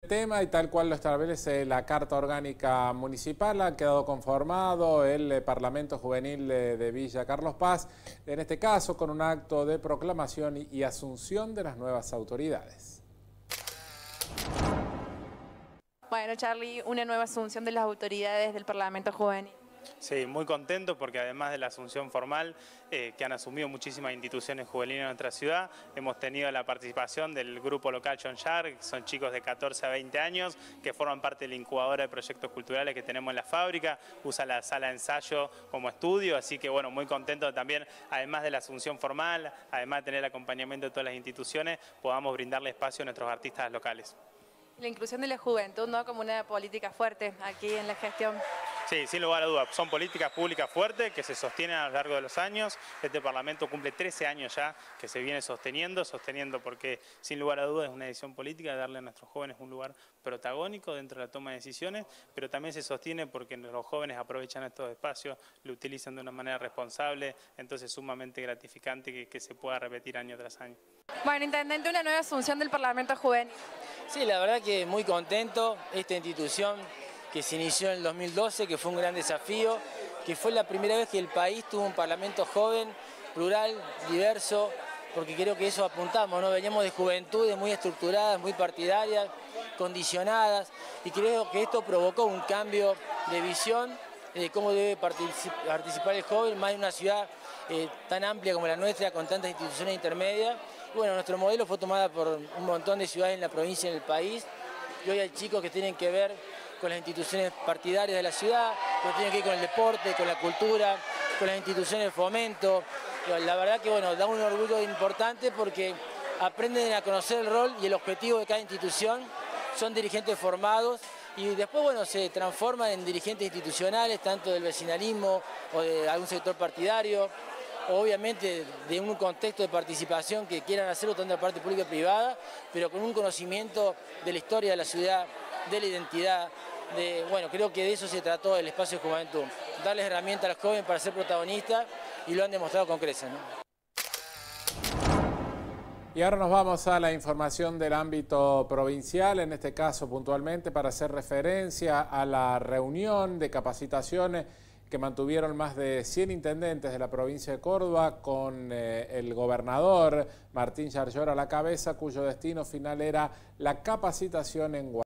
tema y tal cual lo establece la Carta Orgánica Municipal, ha quedado conformado el Parlamento Juvenil de Villa Carlos Paz, en este caso con un acto de proclamación y asunción de las nuevas autoridades. Bueno, Charly, una nueva asunción de las autoridades del Parlamento Juvenil. Sí, muy contento porque además de la asunción formal que han asumido muchísimas instituciones juveniles en nuestra ciudad, hemos tenido la participación del grupo local John Shark, que son chicos de 14 a 20 años que forman parte de la incubadora de proyectos culturales que tenemos en la fábrica, usa la sala de ensayo como estudio, así que bueno, muy contento también, además de la asunción formal, además de tener el acompañamiento de todas las instituciones, podamos brindarle espacio a nuestros artistas locales. La inclusión de la juventud, ¿no?, como una política fuerte aquí en la gestión. Sí, sin lugar a dudas, son políticas públicas fuertes que se sostienen a lo largo de los años. Este Parlamento cumple 13 años ya que se viene sosteniendo porque sin lugar a dudas es una decisión política de darle a nuestros jóvenes un lugar protagónico dentro de la toma de decisiones, pero también se sostiene porque los jóvenes aprovechan estos espacios, lo utilizan de una manera responsable, entonces es sumamente gratificante que se pueda repetir año tras año. Bueno, Intendente, una nueva asunción del Parlamento Juvenil. Sí, la verdad que muy contento, esta institución que se inició en el 2012, que fue un gran desafío, que fue la primera vez que el país tuvo un parlamento joven, plural, diverso, porque creo que eso apuntamos, ¿no? Veníamos de juventudes muy estructuradas, muy partidarias, condicionadas, y creo que esto provocó un cambio de visión de cómo debe participar el joven, más en una ciudad tan amplia como la nuestra, con tantas instituciones intermedias. Bueno, nuestro modelo fue tomado por un montón de ciudades en la provincia y en el país, y hoy hay chicos que tienen que ver con las instituciones partidarias de la ciudad, que tienen que ver con el deporte, con la cultura, con las instituciones de fomento. La verdad que bueno, da un orgullo importante porque aprenden a conocer el rol y el objetivo de cada institución, son dirigentes formados y después bueno, se transforman en dirigentes institucionales, tanto del vecinalismo o de algún sector partidario, obviamente de un contexto de participación que quieran hacerlo tanto de parte pública y privada, pero con un conocimiento de la historia de la ciudad, de la identidad, bueno, creo que de eso se trató el espacio de juventud, darles herramientas a los jóvenes para ser protagonistas y lo han demostrado con creces, ¿no? Y ahora nos vamos a la información del ámbito provincial, en este caso puntualmente para hacer referencia a la reunión de capacitaciones que mantuvieron más de 100 intendentes de la provincia de Córdoba con el gobernador Martín Yarlor a la cabeza, cuyo destino final era la capacitación en Guadalajara.